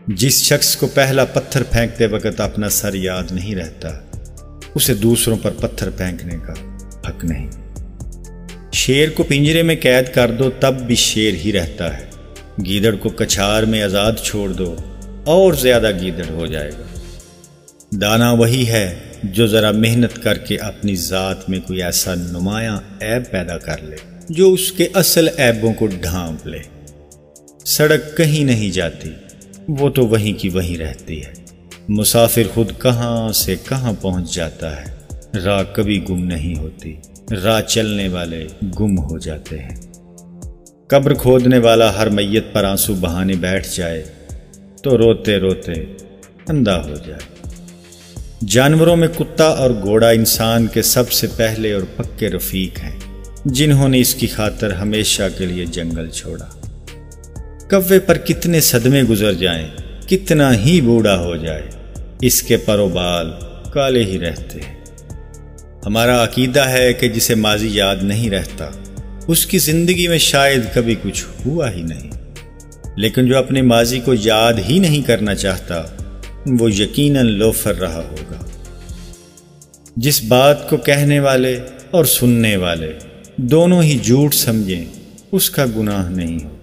جس شخص کو پہلا پتھر پھینکتے وقت اپنا سر یاد نہیں رہتا، اسے دوسروں پر پتھر پھینکنے کا حق نہیں۔ شیر کو پنجرے میں قید کر دو تب بھی شیر ہی رہتا ہے، گیدڑ کو کچھار میں آزاد چھوڑ دو اور زیادہ گیدڑ ہو جائے گا۔ دانا وہی ہے جو ذرا محنت کر کے اپنی ذات میں کوئی ایسا نمایاں عیب پیدا کر لے جو اس کے اصل عیبوں کو ڈھانپ لے۔ سڑک کہیں نہیں جاتی، وہ تو وہیں کی وہیں رہتی ہے۔ مسافر خود کہاں سے کہاں پہنچ جاتا ہے، راہ کبھی گم نہیں ہوتی، راہ چلنے والے گم ہو جاتے ہیں۔ قبر کھودنے والا ہر میت پر آنسو بہانے بیٹھ جائے تو روتے روتے اندھا ہو جائے۔ جانوروں میں کتا اور گھوڑا انسان کے سب سے پہلے اور پکے رفیق ہیں، جنہوں نے اس کی خاطر ہمیشہ کے لیے جنگل چھوڑا۔ کوے پر کتنے صدمے گزر جائیں، کتنا ہی بوڑھا ہو جائے، اس کے پر و بال کالے ہی رہتے ہیں۔ ہمارا عقیدہ ہے کہ جسے ماضی یاد نہیں رہتا، اس کی زندگی میں شاید کبھی کچھ ہوا ہی نہیں، لیکن جو اپنے ماضی کو یاد ہی نہیں کرنا چاہتا، وہ یقیناً لوفر رہا ہوگا۔ جس بات کو کہنے والے اور سننے والے دونوں ہی جھوٹ سمجھیں، اس کا گناہ نہیں ہوتا۔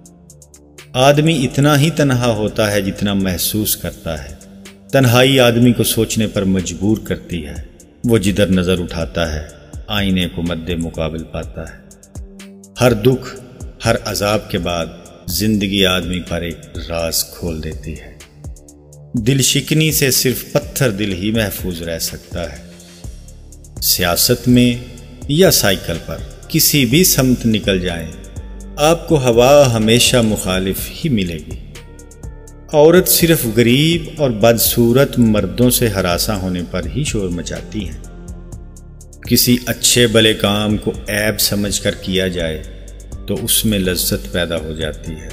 آدمی اتنا ہی تنہا ہوتا ہے جتنا محسوس کرتا ہے۔ تنہائی آدمی کو سوچنے پر مجبور کرتی ہے، وہ جدھر نظر اٹھاتا ہے آئینے کو مد مقابل پاتا ہے۔ ہر دکھ، ہر عذاب کے بعد زندگی آدمی پر ایک راز کھول دیتی ہے۔ دل شکنی سے صرف پتھر دل ہی محفوظ رہ سکتا ہے۔ سیاست میں یا سائیکل پر کسی بھی سمت نکل جائیں، آپ کو ہوا ہمیشہ مخالف ہی ملے گی۔ عورت صرف غریب اور بدصورت مردوں سے ہراساں ہونے پر ہی شور مچاتی ہیں۔ کسی اچھے بھلے کام کو عیب سمجھ کر کیا جائے تو اس میں لذت پیدا ہو جاتی ہے۔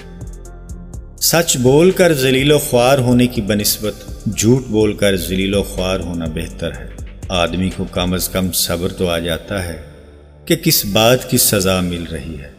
سچ بول کر ذلیل و خوار ہونے کی بنسبت جھوٹ بول کر ذلیل و خوار ہونا بہتر ہے۔ آدمی کو کم از کم صبر تو آ جاتا ہے کہ کس بات کی سزا مل رہی ہے۔